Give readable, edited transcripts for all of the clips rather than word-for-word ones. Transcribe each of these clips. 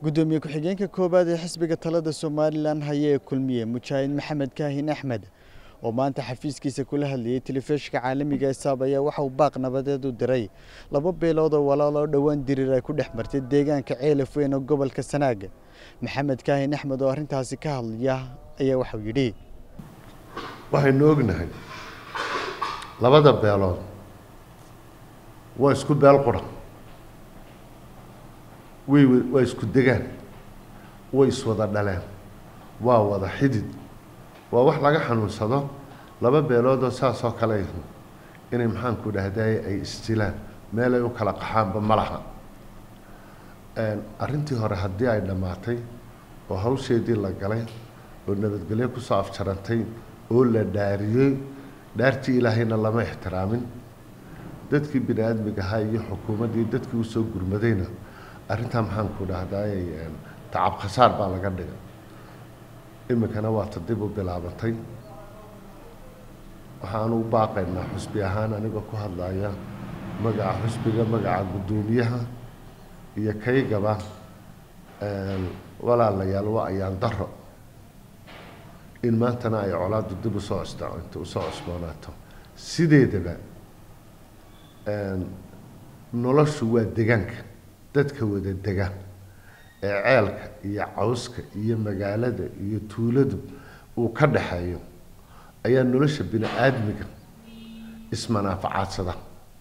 gudoomiye ku-xigeenka koobaad ee xisbiga talada Soomaaliland hayee kulmiye Mujaahid Maxamed Kaahin Axmed oo maanta xafiiskiisa kula hadlayay telefishinka caalamiga Saab ayaa waxa uu baaq nabadeed u diray laba beelood oo walaalo dhawaan dirir ay ku dhexmartay deegaanka Ceelaf Weyn oo gobolka Sanaag. Maxamed Kaahin Axmed oo arintaasi ka hadlaya ayaa waxa uu yiri waxaynu ognahay labada beelood waa isku beel qura way isku degaan way iswada dhaleen waa wada xidid waa wax laga xanuunsado laba beelood oo saas oo kale inay maxaan ku dhahday ay istilaan meel ay u kala qaxaanba malaha arintii hore haddii ay dhamaatay oo hawsheedii la galay oo nabadgelyo ku soo afjarantay oo la dhaariyay dhaartii ilaahayna lama ixtiraamin dadkii bini'aadmiga ahaa iyo xukuumaddii dadkii u soo gurmadayna arrintaa maxaan ku dhahday tacab khasaar baa laga dhigay imikana waa dib u bilaabantay waxaan u baaqaynaa xusbi ahaan aniga ku hadlaya magaca xusbiga magaca gudoomiyaha iyo kaygaba walaalayaal waa ayaan daro in maantana ay colaadu dib u soo cusboonaato sideedaba noloshu waa deegaanka dadka wada degaan ee ceelka iyo cawska iyo magaalada iyo tuuladu uu ka dhaxeeyo ayaa nolosha bini'aadmiga ismanaafacadsada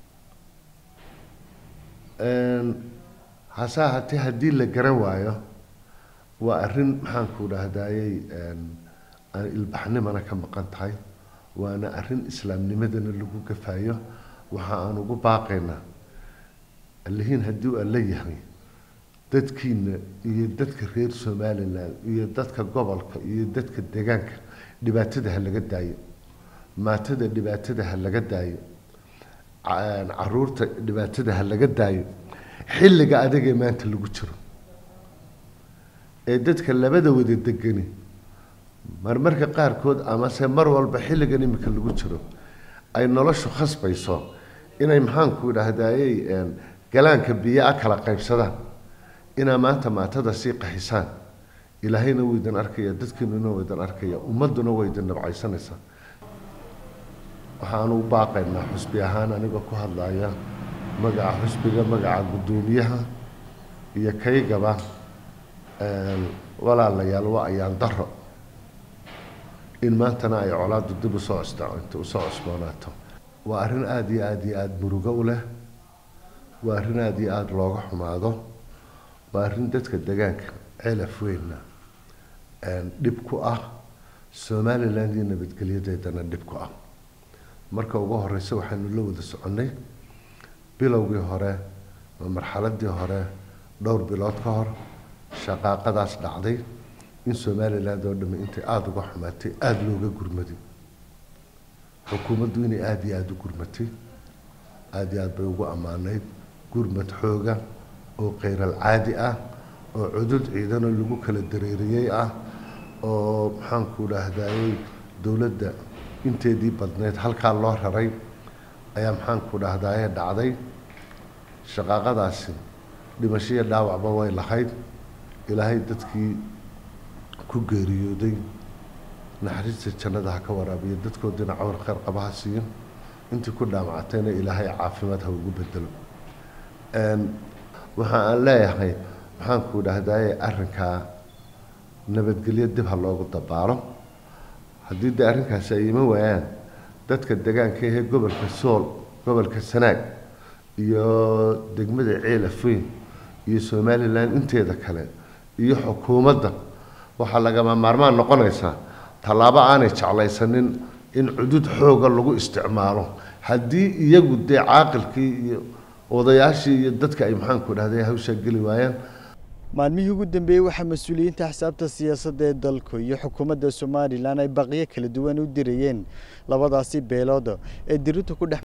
hase ahaatee haddii la garan waayo waa arrin maxaan ku dhahdayay aan ilbaxnimana ka maqan tahay waana arrin islaamnimadana lagu gafayo waxa aan ugu baaqaynaa allahiin haddii uu alla yahay dadkiina iyo dadka reer Soomaaliland iyo dadka gobolka iyo dadka deegaanka dhibaatada ha laga daayo maatada dhibaatada ha laga daayo caruurta dhibaatada ha laga daayo xilliga adiga maanta lagu jiro ee dadka labada wada degani marmarka qaarkood ama se mar walba xilligan imika lagu jiro ay noloshu khasbayso inay maxaan ku dhahdayay galaanka biyo kala qaybsadaan ina maanta maatada si qaxisaan ilaahayna wuu idin arkaya dadkiina wuu idin arkaya ummaduna way idin nabcaysanaysaa waxaan u baaqaynaa xusbi ahaan aniga ku hadlaya magaca xusbiga magaca gudoomiyaha iyo kaygaba walaalayaal waa ayaan daro in maantana ay colaadu dib u soo cusboonaato waa arrin aad iyo aad murugo u leh waa arrin aad iyo aad looga xumaado waa arrin dadka deegaanka Ceelaf Weynna dhib ku ah Soomaaliland iyo nabadgelyadeedana dhib ku ah marka ugu horeysa waxaanu la wada soconay bilowgii hore marxaladii hore dhowr bilood ka hor shaqaaqadaas dhacday in Soomaaliland oo dhammaan intay aad uga xumaatay aad looga gurmaday xukuumaddu inay aad iyo aad u gurmatay aad iyo aad bay ugu ammaanayd gurmad xooga oo qeyral caadi ah oo cudud ciidan lagu kala dareeriyay ah oo maxaan ku dhahdayay dawladda inteedii badneed halka loo raray ayaa maxaan ku dhahdayay dhacday shaqaaqadaasi dhimasho dhaawacba way lahayd ilaahay dadkii ku geeriyooday naxariista jannada ha ka waraabiyo dadkoodina cawr khayr qabaha siiyo intii ku dhaamactayna ilaahay caafimaad ha ugu bedelo waxa aan leeyahay maxaan ku dhahdayay arrinka nabadgelyo dib ha loogu dabaalo haddii de arrinkaasi ay iman waayaan dadka deegaanka ee gobolka Sool gobolka Sanaag iyo degmada Ceelaf Weyn iyo Soomaaliland inteeda kale iyo xukuumadda waxa lagama maarmaan noqonaysa talaabo aanay jeclaysanin in cudud xooga lagu isticmaalo haddii iyagu de caaqilkii iyo odayaashii iyo dadka ay maxaan ku dhahday hawsha gali waayaan maalmihii ugu dambeeyay waxa mas'uuliyiinta xisaabta siyaasadda ee dalka iyo xukuumadda Soomaaliland ay baqiyo kala duwan u dirayeen labadaasi beelood ee dirirtu ku